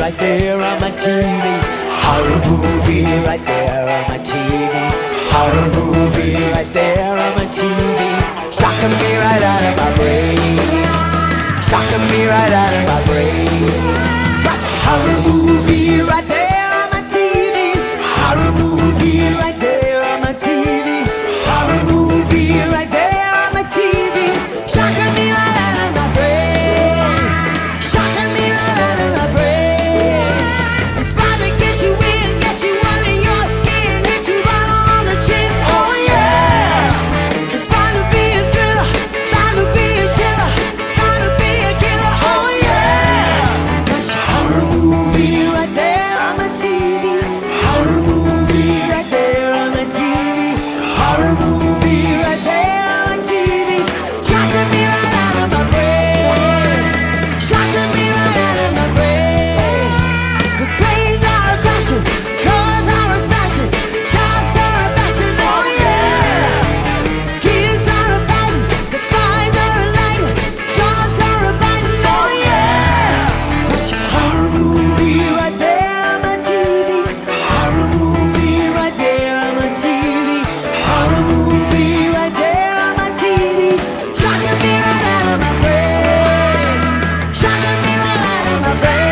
right there on my TV. Horror movie right there on my TV. Horror movie right there on my TV. Shocking me right out of my brain. Shocking me right out of my brain. Watch horror movie right there on my TV. Horror movie right there on my TV. Horror movie right there on my TV. Shocking me right out of my brain. Shocking me right out of my brain. It's fun to get you in, get you under your skin, hit you right on the chin. Oh yeah. It's fun to be a thriller, fun to be a chiller, fun to be a killer. Oh yeah. Watch a horror movie right there on my TV. Horror movie right there on my TV. Horror movie right there on my TV. Shocking me right out of my brain. Shocking me right out of my brain. The plays are crashing, cars are smashing, dogs are bashing. Oh yeah. Kids are fighting, the fires are lighting, dogs are biting. Oh yeah. Watch a horror movie right there on my TV. Horror movie right there on my TV. Horror movie right there on my TV. Shocking me right out of my brain. Shocking me right out of my brain.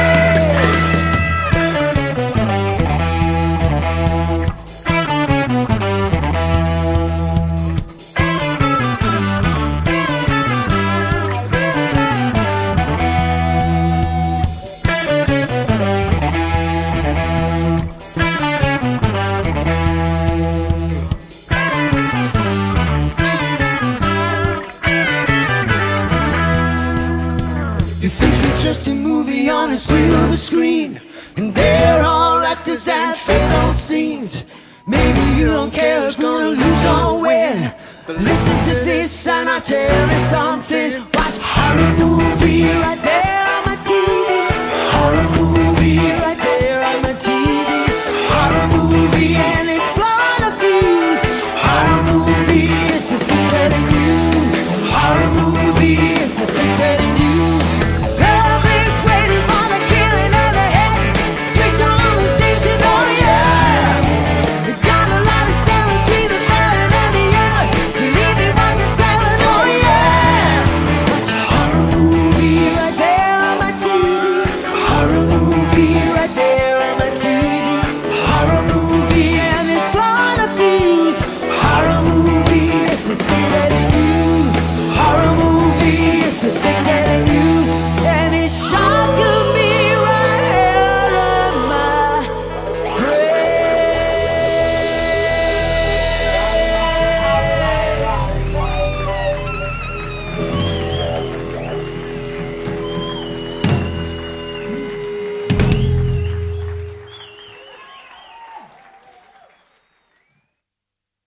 You think it's just a movie on a silver screen, and they're all actors and fade-out scenes. Maybe you don't care who's gonna lose or win, but listen to this and I'll tell you something. Watch a horror movie right there on my TV. Horror movie right